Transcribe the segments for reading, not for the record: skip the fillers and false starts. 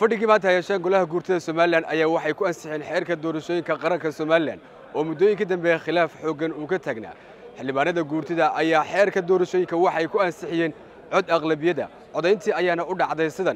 fadhigii maanta yeeshay golaha guurtada Soomaaliland ayaa waxay ku ansixiyeen xeerka doorashooyinka qaranka Soomaaliland oo muddooyinkii dambe khilaaf xooggan uu ka taagnaa xildhibaanada guurtada ayaa xeerka doorashooyinka waxay ku ansixiyeen cod aqlabiyada codayntii ayaana u dhacday sidan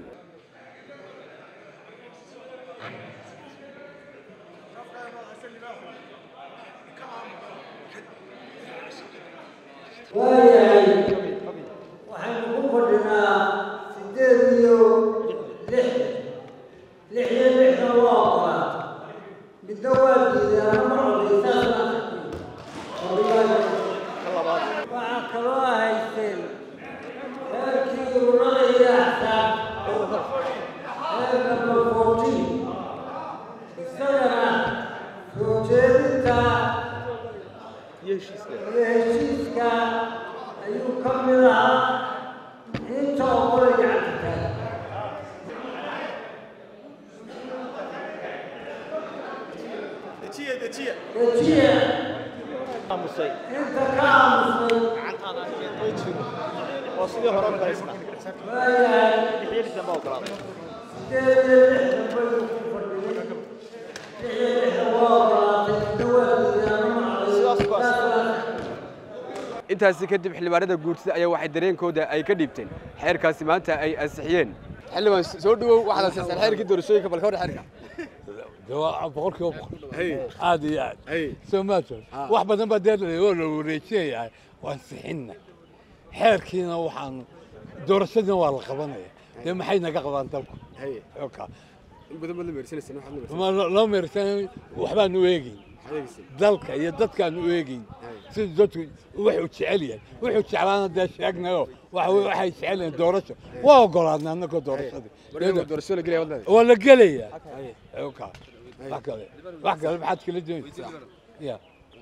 intaasi kadib xildhibaanada guurtada ayaa waxay dareenkooda ay ka dhiibteen xeerkaasi maanta ay ansixiyeen xildhibaan soo dhawow waxaad ansixisay xeerkii doorashooyinka balka hor xeerka boqolkiiba aad iyo aad Soomaaliland wax badan baa deedayo loo wareejiyay waan sixinna xeerkiina waxaan doorashada waa la qabanaya de maxay naga qabaan dalku in badan la meersanaysan ma loo meersan waxbaan u eegin dalka iyo dadkaan u eegin sida dadku wuxuu jecel yahay wuxuu jeclaana de sheegnayo waxay jecel yihiin doorasho waa ogolaadna annagoo doorashada waa la gelaya wax kale maxaad kala doonaysaa ya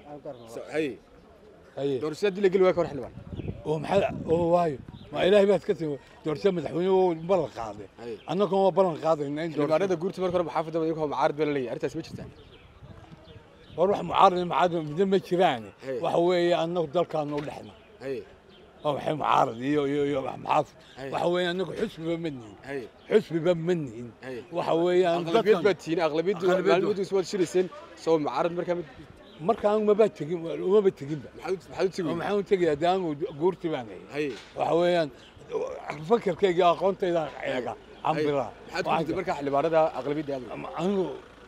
doorashada la geli waa ka hor xildhibaan oo maxaa oo waayo ma ilaahay baad ka soo doorasho madaxweynuhu ballan qaaday annagoo ma ballan qaadayna in xildhibaanada guurta marka hore maxaafadda iyagoo mucaarad baa la leeyahay arrintaas ma jirtaan والله معارض بدون ما تشراني وحوي أنه ذل كانوا لحنا أو حين معارض يو محافظ وحوي أنه حسب مني حسب مني وحوي أن أغلبية بتين أغلبية المعلومات سوى شريسين سوى معارض مركان ما بتجي وما بتجي محاول تجي أدام وجورتي بعني وحوي أن فكر كي جا قنت إذا حاجة عم بلا حد مركا حلبارة أغلبية ده أنا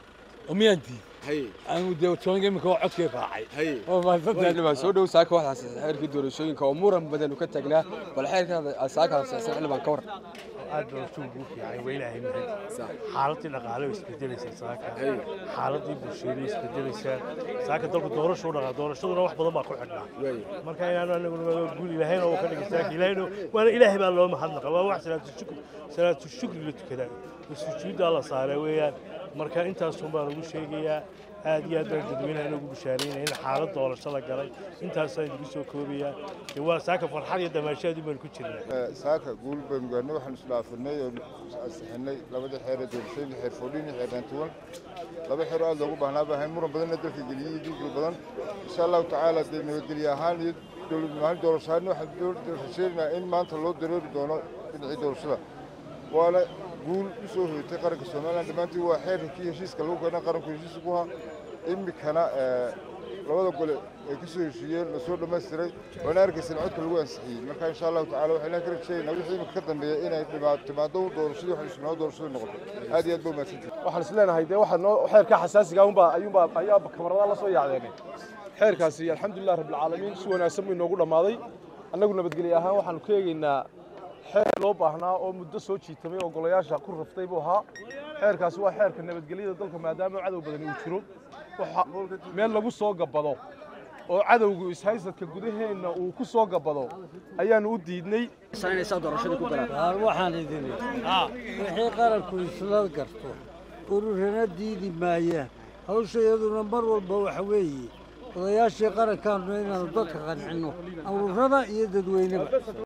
أميانتي أنا ودي وتشونجي مكوا عكيف راعي ما صدق لما سودو ساك واحد حير في دورشين كأمورا بدل وكتجنا والحير كذا ساك على لما كور أدرى توقف يعني وينه حالتي نقاله يسبدل ساك حالتي بشيري يسبدل ساك دور شو نروح بدل ما كل حنا مركان أنا نقول إلى هنا وكذا ساك إلى هنا وأنا إلهي بالله ما حد واحد سنة الشكر اللي كذا والسجود الله صار ويا marka intaas oo baan ugu sheegayaa aad iyo aad dadweynaha ugu bishaareenay in xaalad doorashada galay intaas ay ugu soo koobiyaa waa saaka farxad iyo damaashaad baan ku jirnaa saaka guul baan gaarnay waxaan islaafinay oo asixinay labada xeer ee doorashada xeer foodin xeer dantuwan laba xeer aad loogu baahnaa baahay muran badan dalka geliyay diig badan insha Allah taala nabadgelyo ahaan iyo dowladnimada doorashada waxaan rajaynaynaa in maanta loo dareeri doono dhinaca doorashada wala guul soo hoytay qaranka Soomaaliland dhamaantii waa xeerkii heshiiska lagu keenay qaranka heshiiska ku ahaa imikana labada gole ay ka soo heshiiyeen la soo dhameystiray wana argaysan codka lagu ansixiyay marka insha Allah taala waxaan ka rajaynaynaa wixii imika ka dambeeyay inay timaado doorashada wax isnoo doorashada noqoto aad iyo aad buu mahadsantahay waxaan isleenahay de waxa noo xeerka xasaasiga ayaa kamarada la soo yaacdeen xeerkaasi alxamdulillah rabbil caalamiin si wanaagsan uu noogu dhamaaday annagu nabadgelyo ahaan waxaan ku eegaynaa xeer loo baahnaa oo muddo soo jiitamay oo golayaasha ku raftay buu ahaa xeerkaasi waa xeerka nabadgelyada dalka maadaama cadow badan uu jiro waxa meel lagu soo gabado oo cadowgu ishaysadka gudaheena uu ku soo gabado ayaan u diidnay sanaysa doorashada ku galaan waxaan idin wixii qaranku isla garto ururana diidi maayaan hawsheeduna mar walba waxa weeye odayaashii qarankaanu inaanu dadka qancino ururada iyo dadweyneba